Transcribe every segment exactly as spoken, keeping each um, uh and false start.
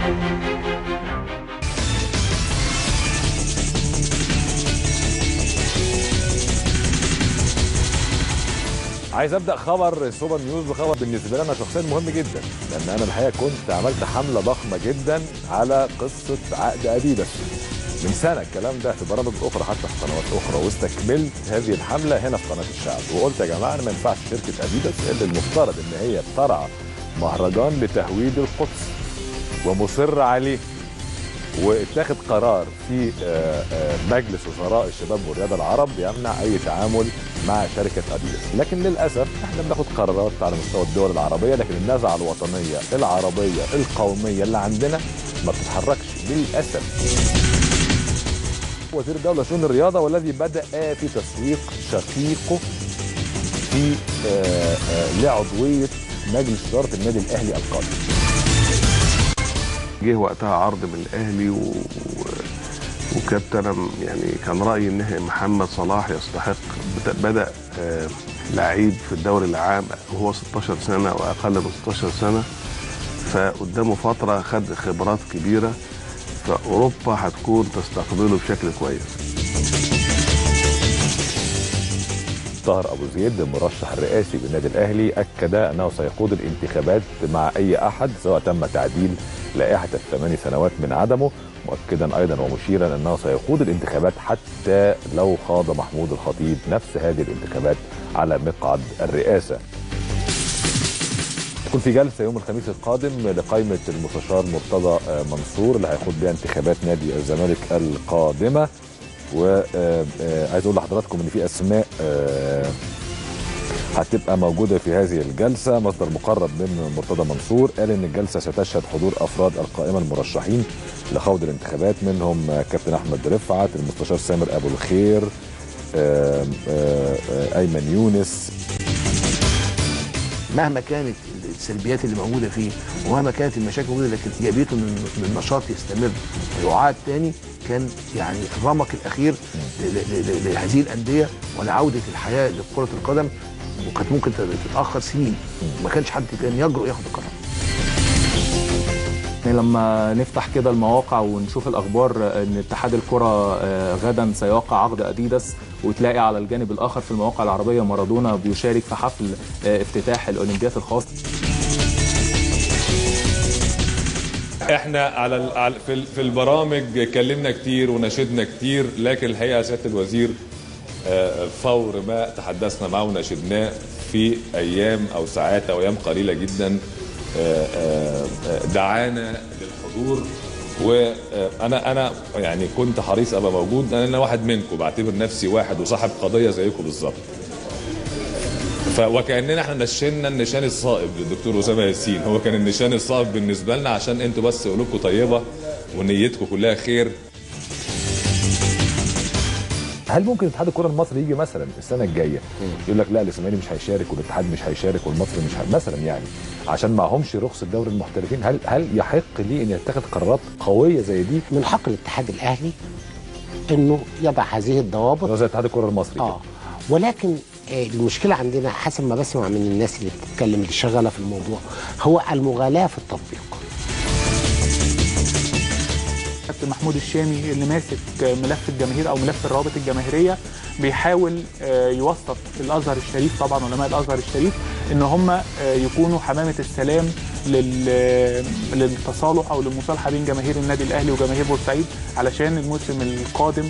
عايز ابدا خبر سوبر نيوز بخبر بالنسبه لي انا شخصيا مهم جدا، لان انا الحقيقه كنت عملت حمله ضخمه جدا على قصه عقد اديداس من سنه، الكلام ده في برامج اخرى حتى في قنوات اخرى، واستكملت هذه الحمله هنا في قناه الشعب، وقلت يا جماعه انا ما ينفعش شركه اديداس اللي المفترض ان هي بترعى مهرجان لتهويد القدس ومصر عليه، واتخذ قرار في مجلس وزراء الشباب والرياضه العرب يمنع اي تعامل مع شركه اديداس، لكن للاسف احنا بناخد قرارات على مستوى الدول العربيه، لكن النزعه الوطنيه العربيه القوميه اللي عندنا ما بتتحركش للاسف. وزير الدوله شؤون الرياضه والذي بدا في تسويق شقيقه في لعضويه مجلس اداره النادي الاهلي القادم. جه وقتها عرض من الاهلي و... وكنت انا يعني كان رايي ان محمد صلاح يستحق. بدا آه لعيب في الدوري العام وهو ستاشر سنه واقل من ستاشر سنه، فقدامه فتره خد خبرات كبيره، فاوروبا هتكون تستقبله بشكل كويس. طاهر ابو زيد المرشح الرئاسي بالنادي الاهلي اكد انه سيخوض الانتخابات مع اي احد سواء تم تعديل لائحه الثمان سنوات من عدمه، مؤكدا ايضا ومشيرا انه سيخوض الانتخابات حتى لو خاض محمود الخطيب نفس هذه الانتخابات على مقعد الرئاسه. تكون في جلسه يوم الخميس القادم لقائمه المستشار مرتضى منصور اللي هيخوض بها انتخابات نادي الزمالك القادمه، وعايز اقول لحضراتكم ان في اسماء هتبقى موجوده في هذه الجلسه. مصدر مقرب من مرتضى منصور قال ان الجلسه ستشهد حضور افراد القائمه المرشحين لخوض الانتخابات، منهم كابتن احمد رفعت، المستشار سامر ابو الخير، ايمن يونس. مهما كانت السلبيات اللي موجوده فيه ومهما كانت المشاكل موجوده، لكن ايجابيته ان النشاط يستمر ويعاد تاني، كان يعني الرمق الاخير لهذه الانديه ولعوده الحياه لكره القدم، وكانت ممكن تتاخر سنين، ما كانش حد كان يجرؤ ياخد القرار. لما نفتح كده المواقع ونشوف الاخبار ان اتحاد الكره غدا سيوقع عقد اديداس، وتلاقي على الجانب الاخر في المواقع العربيه مارادونا بيشارك في حفل افتتاح الاولمبياد الخاص. احنا على في البرامج اتكلمنا كتير وناشدنا كتير، لكن الحقيقه سياده الوزير فور ما تحدثنا معه وناشدناه في ايام او ساعات او ايام قليله جدا دعانا للحضور، وانا انا يعني كنت حريص ابقى موجود، انا واحد منكم، بعتبر نفسي واحد وصاحب قضيه زيكم بالظبط. وكاننا احنا نشنا النشان الصائب للدكتور اسامه ياسين، هو كان النشان الصائب بالنسبه لنا عشان انتوا بس قلوبكم طيبه ونيتكم كلها خير. هل ممكن اتحاد الكره المصري يجي مثلا السنه الجايه يقول لك لا الاسماعيلي مش هيشارك والاتحاد مش هيشارك والمصري مش هي... مثلا يعني عشان معهمش رخصه دوري المحترفين، هل هل يحق ليه ان يتخذ قرارات قويه زي دي؟ من حق الاتحاد الاهلي انه يضع هذه الضوابط زي اتحاد الكره المصري اه كده. ولكن المشكله عندنا حسب ما بسمع من الناس اللي بتتكلم اللي شغاله في الموضوع هو المغالاه في التطبيق. كابتن محمود الشامي اللي ماسك ملف الجماهير او ملف الروابط الجماهيريه بيحاول يوسط الازهر الشريف، طبعا علماء الازهر الشريف، ان هم يكونوا حمامه السلام للتصالح او للمصالحه بين جماهير النادي الاهلي وجماهير بورسعيد علشان الموسم القادم.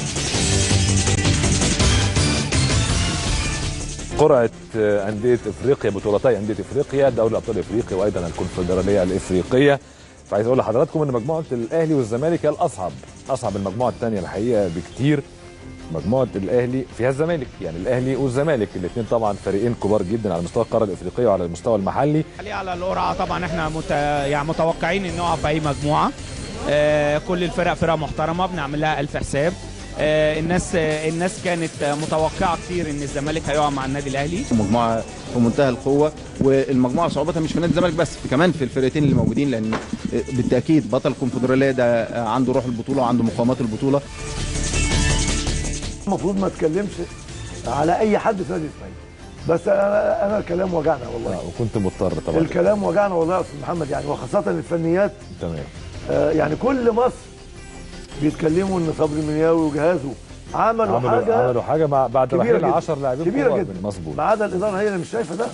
قرعه انديه افريقيا، بطولتي انديه افريقيا، دوري ابطال افريقيا وايضا الكونفدراليه الافريقيه. فعايز اقول لحضراتكم ان مجموعه الاهلي والزمالك هي الاصعب، اصعب المجموعه الثانيه الحقيقه بكتير. مجموعه الاهلي فيها الزمالك، يعني الاهلي والزمالك الاثنين طبعا فريقين كبار جدا على مستوى القاره الافريقيه وعلى المستوى المحلي. على القرعه طبعا احنا مت... يعني متوقعين ان نقع في اي مجموعه. آه كل الفرق فرق محترمه بنعمل لها الف حساب. آه الناس آه الناس كانت متوقعه كتير ان الزمالك هيقع مع النادي الاهلي. مجموعه في منتهى القوه، والمجموعه صعوبتها مش في نادي الزمالك بس، كمان في الفرقتين اللي موجودين، لان بالتاكيد بطل الكونفدراليه ده عنده روح البطوله وعنده مقاومات البطوله. المفروض ما اتكلمش على اي حد في نادي الاسماعيلي، بس انا انا الكلام وجعنا والله. وكنت مضطر طبعا. الكلام وجعنا والله يا استاذ محمد، يعني وخاصه الفنيات. تمام. آه يعني كل مصر بيتكلموا ان صبري المنياوي وجهازه عملوا, عملوا حاجه عملوا حاجه مع بعد رحيل عشرة لاعبين كبيره كبار جدا من مظبوط. ما عدا الاداره هي اللي مش شايفه ده.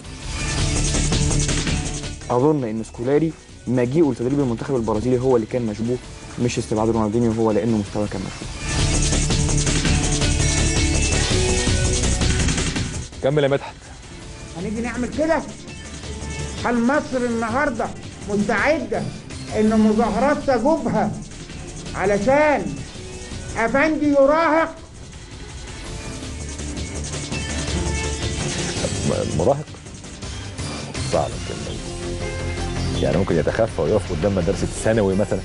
اظن ان سكولاري مجيئه لتدريب المنتخب البرازيلي هو اللي كان مشبوه، مش استبعاد رونالدينيو هو لانه مستواه كان مشبوه. كمل يا مدحت. هنيجي نعمل كده؟ هل مصر النهارده مستعده ان مظاهرات تجوبها علشان افندي يراهق؟ مراهق صعب الكلمه دي. يعني ممكن يتخفى ويقف قدام مدرسه الثانوي مثلا.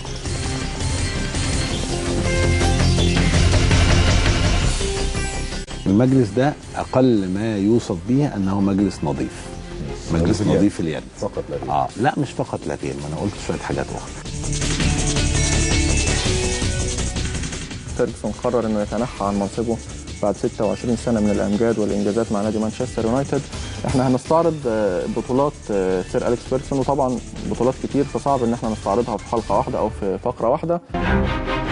المجلس ده اقل ما يوصف به انه مجلس نظيف، مجلس نظيف اليد فقط لا غير. اه لا مش فقط لا غير، ما انا قلت شويه حاجات اخرى. فيرجسون قرر انه يتنحى عن منصبه بعد ستة وعشرين سنه من الامجاد والانجازات مع نادي مانشستر يونايتد. احنا هنستعرض بطولات سير أليكس فيرجسون، وطبعا بطولات كتير فصعب ان احنا نستعرضها في حلقه واحده او في فقره واحده.